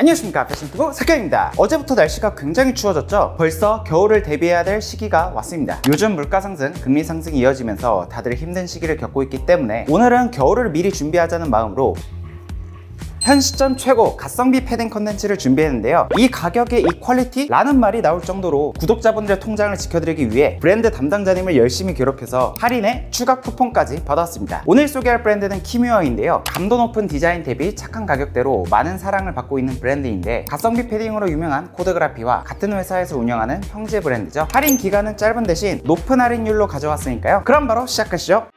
안녕하십니까, 패션투구 석경입니다. 어제부터 날씨가 굉장히 추워졌죠. 벌써 겨울을 대비해야 될 시기가 왔습니다. 요즘 물가 상승, 금리 상승이 이어지면서 다들 힘든 시기를 겪고 있기 때문에 오늘은 겨울을 미리 준비하자는 마음으로 현 시점 최고 가성비 패딩 컨텐츠를 준비했는데요. 이 가격에 이 퀄리티? 라는 말이 나올 정도로 구독자분들의 통장을 지켜드리기 위해 브랜드 담당자님을 열심히 괴롭혀서 할인에 추가 쿠폰까지 받았습니다. 오늘 소개할 브랜드는 키뮤어인데요. 감도 높은 디자인 대비 착한 가격대로 많은 사랑을 받고 있는 브랜드인데, 가성비 패딩으로 유명한 코드그라피와 같은 회사에서 운영하는 형제 브랜드죠. 할인 기간은 짧은 대신 높은 할인율로 가져왔으니까요. 그럼 바로 시작하시죠.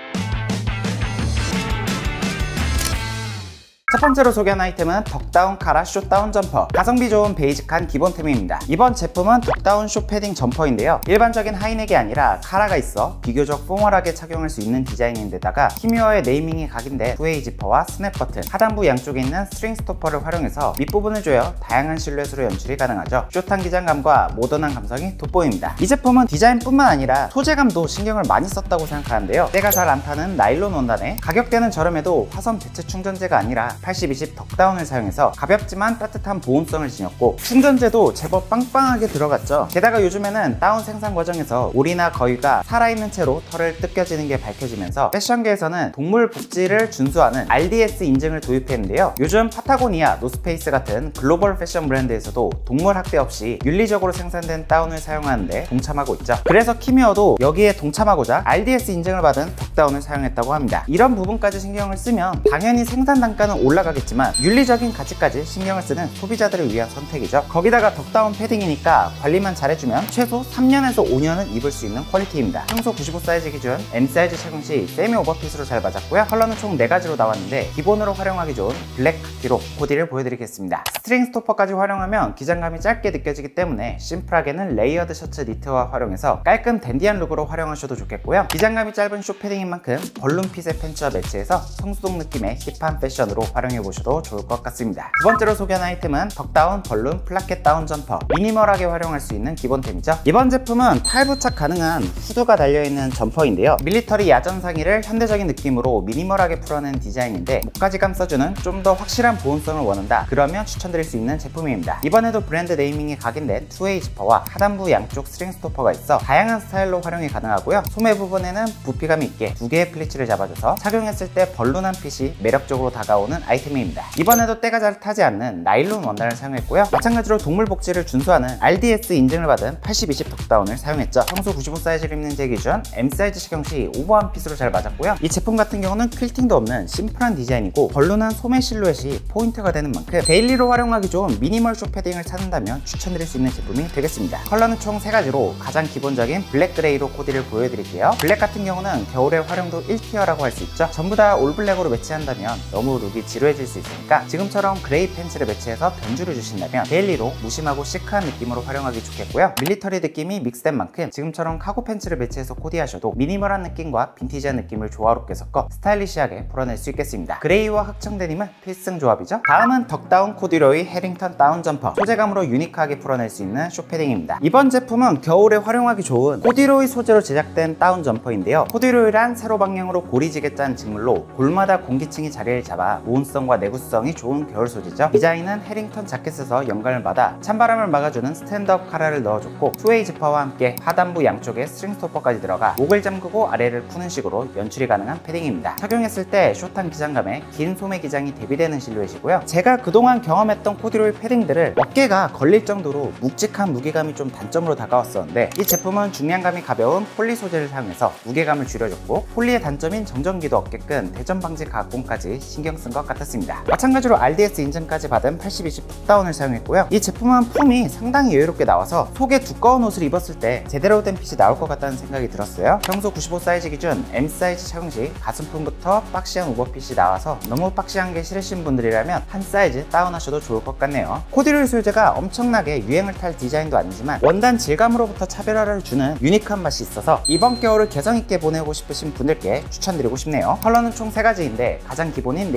첫 번째로 소개한 아이템은 덕다운 카라 숏다운 점퍼. 가성비 좋은 베이직한 기본템입니다. 이번 제품은 덕다운 숏 패딩 점퍼인데요. 일반적인 하이넥이 아니라 카라가 있어 비교적 포멀하게 착용할 수 있는 디자인인데다가 키뮤어의 네이밍이 각인된 투웨이 지퍼와 스냅 버튼, 하단부 양쪽에 있는 스트링 스토퍼를 활용해서 밑부분을 조여 다양한 실루엣으로 연출이 가능하죠. 숏한 기장감과 모던한 감성이 돋보입니다. 이 제품은 디자인뿐만 아니라 소재감도 신경을 많이 썼다고 생각하는데요. 때가 잘 안 타는 나일론 원단에 가격대는 저렴해도 화선 대체 충전재가 아니라 80-20 덕다운을 사용해서 가볍지만 따뜻한 보온성을 지녔고, 충전재도 제법 빵빵하게 들어갔죠. 게다가 요즘에는 다운 생산 과정에서 오리나 거위가 살아있는 채로 털을 뜯겨지는 게 밝혀지면서 패션계에서는 동물 복지를 준수하는 RDS 인증을 도입했는데요. 요즘 파타고니아, 노스페이스 같은 글로벌 패션 브랜드에서도 동물 학대 없이 윤리적으로 생산된 다운을 사용하는데 동참하고 있죠. 그래서 키뮤어도 여기에 동참하고자 RDS 인증을 받은 덕다운을 사용했다고 합니다. 이런 부분까지 신경을 쓰면 당연히 생산 단가는 올라가겠지만 윤리적인 가치까지 신경을 쓰는 소비자들을 위한 선택이죠. 거기다가 덕다운 패딩이니까 관리만 잘해주면 최소 3년에서 5년은 입을 수 있는 퀄리티입니다. 평소 95 사이즈 기준 M 사이즈 착용 시 세미 오버핏으로 잘 맞았고요. 컬러는 총 4가지로 나왔는데 기본으로 활용하기 좋은 블랙 카키로 코디를 보여드리겠습니다. 스트링 스토퍼까지 활용하면 기장감이 짧게 느껴지기 때문에 심플하게는 레이어드 셔츠 니트와 활용해서 깔끔 댄디한 룩으로 활용하셔도 좋겠고요. 기장감이 짧은 숏 패딩인 만큼 벌룬핏의 팬츠와 매치해서 성수동 느낌의 힙한 패션으로 활용해보셔도 좋을 것 같습니다. 두 번째로 소개한 아이템은 덕다운 벌룬 플라켓 다운 점퍼. 미니멀하게 활용할 수 있는 기본템이죠. 이번 제품은 탈부착 가능한 후드가 달려있는 점퍼인데요. 밀리터리 야전 상의를 현대적인 느낌으로 미니멀하게 풀어낸 디자인인데, 목까지 감싸주는 좀 더 확실한 보온성을 원한다 그러면 추천드릴 수 있는 제품입니다. 이번에도 브랜드 네이밍이 각인된 투웨이 지퍼와 하단부 양쪽 스트링 스토퍼가 있어 다양한 스타일로 활용이 가능하고요. 소매 부분에는 부피감 있게 2개의 플리츠를 잡아줘서 착용했을 때 벌룬한 핏이 매력적으로 다가오는 아이템입니다. 이번에도 때가 잘 타지 않는 나일론 원단을 사용했고요. 마찬가지로 동물 복지를 준수하는 RDS 인증을 받은 80-20 덕다운을 사용했죠. 평소 95 사이즈를 입는 제 기준 M 사이즈 착용 시 오버한 핏으로 잘 맞았고요. 이 제품 같은 경우는 퀼팅도 없는 심플한 디자인이고 벌룬한 소매 실루엣이 포인트가 되는 만큼 데일리로 활용하기 좋은 미니멀 숏 패딩을 찾는다면 추천드릴 수 있는 제품이 되겠습니다. 컬러는 총 3가지로 가장 기본적인 블랙 그레이로 코디를 보여드릴게요. 블랙 같은 경우는 겨울에 활용도 1티어라고 할 수 있죠. 전부 다 올블랙으로 매치한다면 너무 룩이 지루해질 수 있으니까 지금처럼 그레이 팬츠를 매치해서 변주를 주신다면 데일리로 무심하고 시크한 느낌으로 활용하기 좋겠고요. 밀리터리 느낌이 믹스된 만큼 지금처럼 카고 팬츠를 매치해서 코디하셔도 미니멀한 느낌과 빈티지한 느낌을 조화롭게 섞어 스타일리시하게 풀어낼 수 있겠습니다. 그레이와 흑청 데님은 필승 조합이죠. 다음은 덕다운 코듀로이 해링턴 다운 점퍼. 소재감으로 유니크하게 풀어낼 수 있는 숏패딩입니다. 이번 제품은 겨울에 활용하기 좋은 코듀로이 소재로 제작된 다운 점퍼인데요. 코듀로이란 세로 방향으로 고리지게 짠 직물로 골마다 공기층이 자리를 잡아 보온성과 내구성이 좋은 겨울 소재죠. 디자인은 해링턴 자켓에서 영감을 받아 찬바람을 막아주는 스탠드업 카라를 넣어줬고, 투웨이 지퍼와 함께 하단부 양쪽에 스트링 스토퍼까지 들어가 목을 잠그고 아래를 푸는 식으로 연출이 가능한 패딩입니다. 착용했을 때 숏한 기장감에 긴 소매 기장이 대비되는 실루엣이고요. 제가 그동안 경험했던 코듀로이 패딩들을 어깨가 걸릴 정도로 묵직한 무게감이 좀 단점으로 다가왔었는데, 이 제품은 중량감이 가벼운 폴리 소재를 사용해서 무게감을 줄여줬고, 폴리의 단점인 정전기도 없게끔 대전 방지 가공까지 신경 쓴 것 같았습니다. 마찬가지로 RDS 인증까지 받은 80-20 톡다운을 사용했고요. 이 제품은 폼이 상당히 여유롭게 나와서 속에 두꺼운 옷을 입었을 때 제대로 된 핏이 나올 것 같다는 생각이 들었어요. 평소 95 사이즈 기준 M 사이즈 착용 시 가슴품부터 박시한 오버핏이 나와서 너무 박시한 게 싫으신 분들이라면 한 사이즈 다운하셔도 좋을 것 같네요. 코듀로이 소재가 엄청나게 유행을 탈 디자인도 아니지만 원단 질감으로부터 차별화를 주는 유니크한 맛이 있어서 이번 겨울을 개성있게 보내고 싶으신 분들께 추천드리고 싶네요. 컬러는 총 3가지인데 가장 기본인 네이비와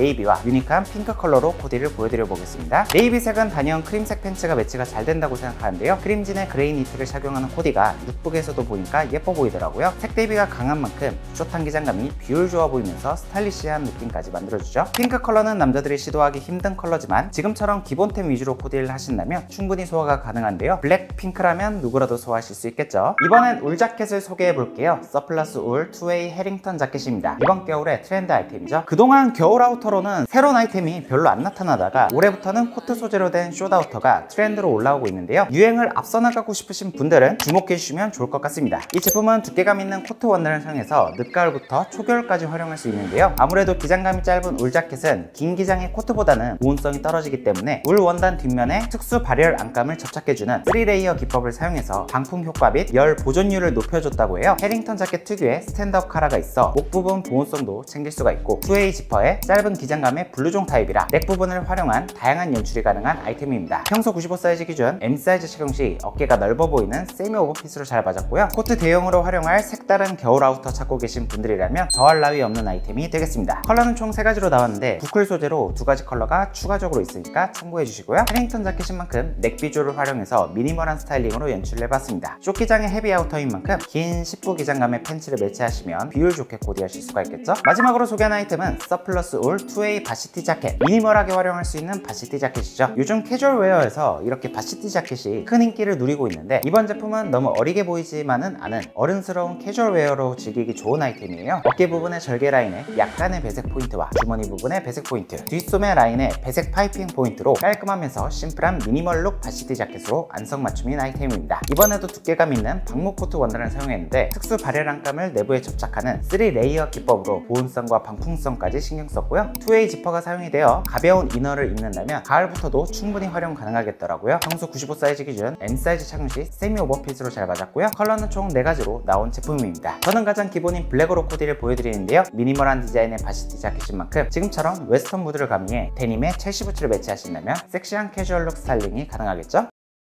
유니크한 핑크 컬러로 코디를 보여드려 보겠습니다. 네이비색은 단연 크림색 팬츠가 매치가 잘 된다고 생각하는데요. 크림진의 그레이 니트를 착용하는 코디가 룩북에서도 보니까 예뻐 보이더라고요. 색 대비가 강한 만큼 숏한 기장감이 비율 좋아 보이면서 스타일리시한 느낌까지 만들어주죠. 핑크 컬러는 남자들이 시도하기 힘든 컬러지만 지금처럼 기본템 위주로 코디를 하신다면 충분히 소화가 가능한데요. 블랙핑크라면 누구라도 소화하실 수 있겠죠. 이번엔 울 자켓을 소개해 볼게요. 서플러스 울 투웨이 해링턴 자켓입니다. 이번 겨울의 트렌드 아이템이죠. 그동안 겨울 아우터로는 새로운 아이템이 별로 안 나타나다가 올해부터는 코트 소재로 된 숏 아우터가 트렌드로 올라오고 있는데요. 유행을 앞서 나가고 싶으신 분들은 주목해 주시면 좋을 것 같습니다. 이 제품은 두께감 있는 코트 원단을 사용해서 늦가을부터 초겨울까지 활용할 수 있는데요. 아무래도 기장감이 짧은 울 자켓은 긴 기장의 코트보다는 보온성이 떨어지기 때문에 울 원단 뒷면에 특수 발열 안감을 접착해주는 3레이어 기법을 사용해서 방풍 효과 및 열 보존율을 높여줬다고 해요. 해링턴 자켓 특유의 스탠드업 카라가 있어 목 부분 보온성도 챙길 수가 있고 투웨이 지퍼에 짧은 기장감의 블루종 타입이라 넥 부분을 활용한 다양한 연출이 가능한 아이템입니다. 평소 95 사이즈 기준 M 사이즈 착용 시 어깨가 넓어 보이는 세미 오버핏으로 잘 맞았고요. 코트 대용으로 활용할 색다른 겨울 아우터 찾고 계신 분들이라면 더할 나위 없는 아이템이 되겠습니다. 컬러는 총 3가지로 나왔는데 부클 소재로 2가지 컬러가 추가적으로 있으니까 참고해 주시고요. 해링턴 자켓인 만큼 넥 비주얼을 활용해서 미니멀한 스타일링으로 연출을 해봤습니다. 숏 기장의 헤비 아우터인 만큼 긴 10부 기장감의 팬츠를 매치하시면 비율 좋게 코디하실 수가 있겠죠. 마지막으로 소개한 아이템은 서플러스 울 투웨이 바시티 자켓. 미니멀하게 활용할 수 있는 바시티 자켓이죠. 요즘 캐주얼 웨어에서 이렇게 바시티 자켓이 큰 인기를 누리고 있는데 이번 제품은 너무 어리게 보이지만은 않은 어른스러운 캐주얼 웨어로 즐기기 좋은 아이템이에요. 어깨 부분의 절개 라인에 약간의 배색 포인트와 주머니 부분의 배색 포인트, 뒷소매 라인에 배색 파이핑 포인트로 깔끔하면서 심플한 미니멀 룩 바시티 자켓으로 안성맞춤인 아이템입니다. 이번에도 두께감 있는 방목 코트 원단을 사용했는데 특수 발열 안감을 내부에 접착하는 3레이어 기법으로 보온성과 방풍성까지 신경 썼고요. 투웨이 지퍼가 사용이 되어 가벼운 이너를 입는다면 가을부터도 충분히 활용 가능하겠더라고요. 평소 95 사이즈 기준 M 사이즈 착용 시 세미 오버핏으로 잘 맞았고요. 컬러는 총 4가지로 나온 제품입니다. 저는 가장 기본인 블랙으로 코디를 보여드리는데요. 미니멀한 디자인의 바시티 자켓인 만큼 지금처럼 웨스턴 무드를 가미해 데님에 첼시 부츠를 매치하신다면 섹시한 캐주얼 룩 스타일링이 가능하겠죠?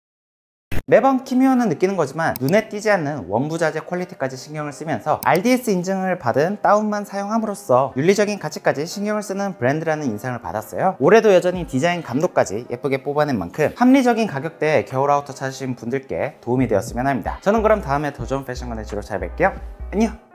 매번 키미오는 느끼는 거지만 눈에 띄지 않는 원부자재 퀄리티까지 신경을 쓰면서 RDS 인증을 받은 다운만 사용함으로써 윤리적인 가치까지 신경을 쓰는 브랜드라는 인상을 받았어요. 올해도 여전히 디자인 감독까지 예쁘게 뽑아낸 만큼 합리적인 가격대에 겨울 아우터 찾으신 분들께 도움이 되었으면 합니다. 저는 그럼 다음에 더 좋은 패션 컨텐츠로 찾아뵐게요. 안녕!